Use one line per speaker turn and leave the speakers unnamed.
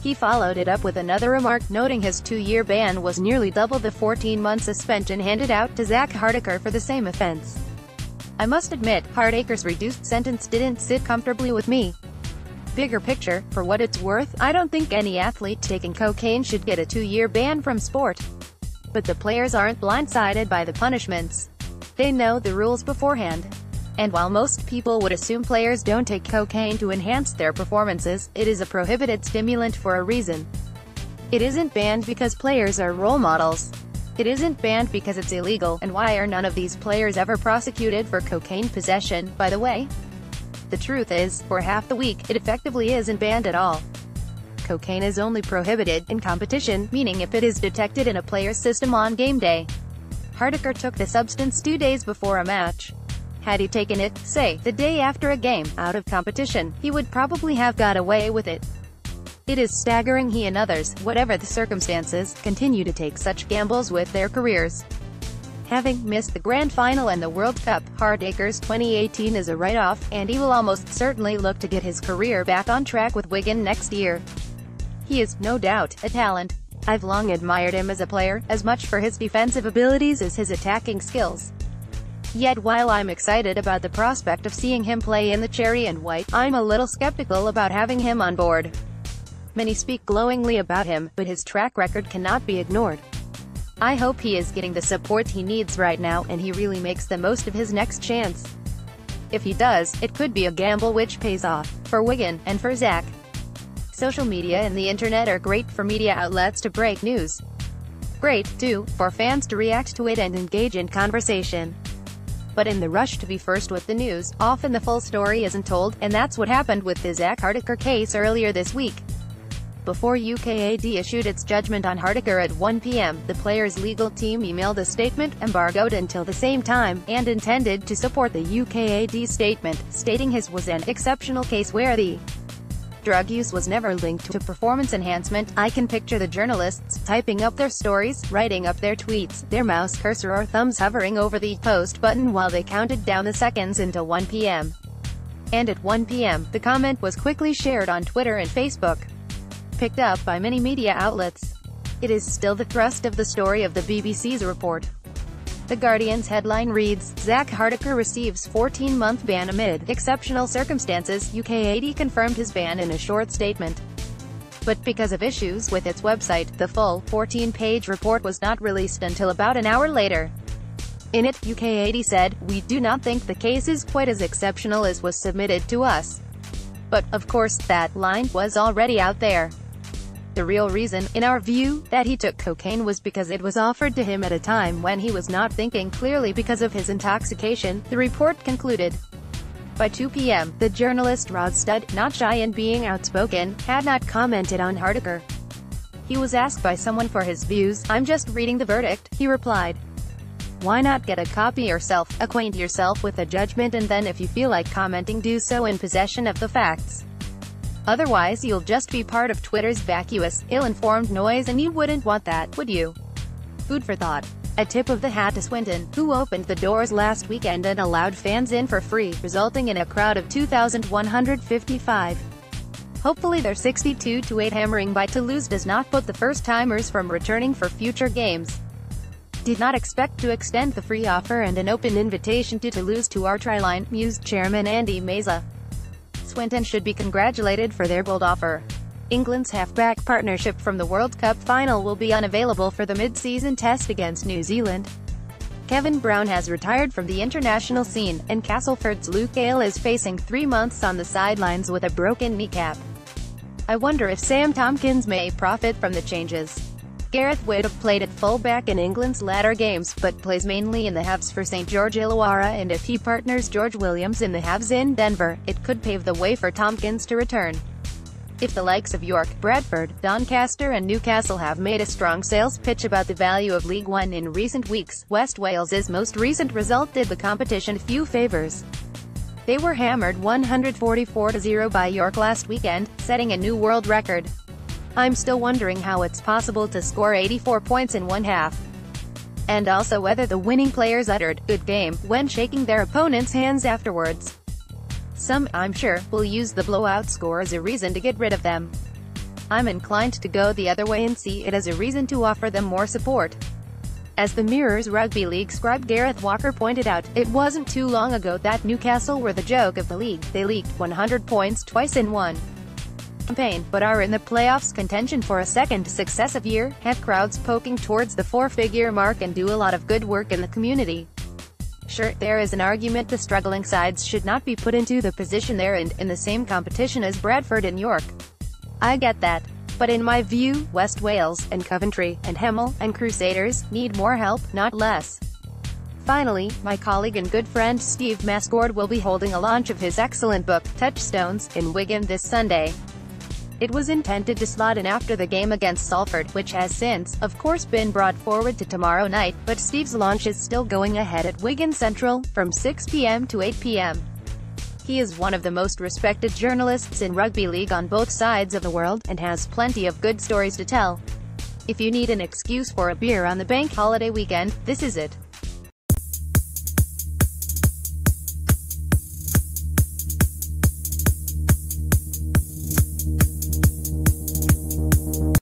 He followed it up with another remark, noting his 2-year ban was nearly double the 14-month suspension handed out to Zak Hardaker for the same offense. "I must admit, Hardaker's reduced sentence didn't sit comfortably with me. Bigger picture, for what it's worth, I don't think any athlete taking cocaine should get a 2-year ban from sport. But the players aren't blindsided by the punishments. They know the rules beforehand. And while most people would assume players don't take cocaine to enhance their performances, it is a prohibited stimulant for a reason. It isn't banned because players are role models. It isn't banned because it's illegal. And why are none of these players ever prosecuted for cocaine possession, by the way? The truth is, for half the week, it effectively isn't banned at all. Cocaine is only prohibited in competition, meaning if it is detected in a player's system on game day. Hardaker took the substance 2 days before a match. Had he taken it, say, the day after a game, out of competition, he would probably have got away with it. It is staggering he and others, whatever the circumstances, continue to take such gambles with their careers. Having missed the Grand Final and the World Cup, Hardaker's 2018 is a write-off, and he will almost certainly look to get his career back on track with Wigan next year. He is, no doubt, a talent. I've long admired him as a player, as much for his defensive abilities as his attacking skills. Yet while I'm excited about the prospect of seeing him play in the cherry and white, I'm a little skeptical about having him on board. Many speak glowingly about him, but his track record cannot be ignored. I hope he is getting the support he needs right now, and he really makes the most of his next chance. If he does, it could be a gamble which pays off, for Wigan, and for Zak. Social media and the internet are great for media outlets to break news. Great, too, for fans to react to it and engage in conversation. But in the rush to be first with the news, often the full story isn't told, and that's what happened with the Zak Hardaker case earlier this week. Before UKAD issued its judgment on Hardaker at 1 p.m., the player's legal team emailed a statement, embargoed until the same time, and intended to support the UKAD statement, stating his was an exceptional case where the drug use was never linked to performance enhancement. I can picture the journalists typing up their stories, writing up their tweets, their mouse cursor or thumbs hovering over the post button while they counted down the seconds until 1 p.m. And at 1 p.m., the comment was quickly shared on Twitter and Facebook. Picked up by many media outlets. It is still the thrust of the story of the BBC's report. The Guardian's headline reads, Zak Hardaker receives 14-month ban amid exceptional circumstances. UKAD confirmed his ban in a short statement. But because of issues with its website, the full 14-page report was not released until about an hour later. In it, UKAD said, "We do not think the case is quite as exceptional as was submitted to us." But, of course, that line was already out there. The real reason, in our view, that he took cocaine was because it was offered to him at a time when he was not thinking clearly because of his intoxication, the report concluded. By 2 p.m., the journalist Rod Studd, not shy in being outspoken, had not commented on Hardaker. He was asked by someone for his views. "I'm just reading the verdict," he replied. "Why not get a copy yourself, acquaint yourself with the judgment, and then if you feel like commenting, do so in possession of the facts. Otherwise you'll just be part of Twitter's vacuous, ill-informed noise, and you wouldn't want that, would you?" Food for thought. A tip of the hat to Swinton, who opened the doors last weekend and allowed fans in for free, resulting in a crowd of 2,155. Hopefully their 62-8 hammering by Toulouse does not put the first-timers from returning for future games. Did not expect to extend the free offer and an open invitation to Toulouse to our try-line, mused Chairman Andy Meza. Swinton should be congratulated for their bold offer. England's halfback partnership from the World Cup final will be unavailable for the mid-season test against New Zealand. Kevin Brown has retired from the international scene, and Castleford's Luke Gale is facing 3 months on the sidelines with a broken kneecap. I wonder if Sam Tompkins may profit from the changes. Gareth Wood played at fullback in England's latter games, but plays mainly in the halves for St George Illawarra, and if he partners George Williams in the halves in Denver, it could pave the way for Tompkins to return. If the likes of York, Bradford, Doncaster and Newcastle have made a strong sales pitch about the value of League One in recent weeks, West Wales's most recent result did the competition few favours. They were hammered 144-0 by York last weekend, setting a new world record. I'm still wondering how it's possible to score 84 points in one half. And also whether the winning players uttered, "good game," when shaking their opponents' hands afterwards. Some, I'm sure, will use the blowout score as a reason to get rid of them. I'm inclined to go the other way and see it as a reason to offer them more support. As the Mirror's Rugby League scribe Gareth Walker pointed out, it wasn't too long ago that Newcastle were the joke of the league. They leaked 100 points twice in one campaign, but are in the playoffs contention for a second successive year, have crowds poking towards the four-figure mark and do a lot of good work in the community. Sure, there is an argument the struggling sides should not be put into the position they're in the same competition as Bradford and York. I get that. But in my view, West Wales, and Coventry, and Hemel, and Crusaders, need more help, not less. Finally, my colleague and good friend Steve Mascord will be holding a launch of his excellent book, Touchstones, in Wigan this Sunday. It was intended to slot in after the game against Salford, which has since, of course, been brought forward to tomorrow night, but Steve's launch is still going ahead at Wigan Central, from 6 p.m. to 8 p.m. He is one of the most respected journalists in rugby league on both sides of the world, and has plenty of good stories to tell. If you need an excuse for a beer on the bank holiday weekend, this is it.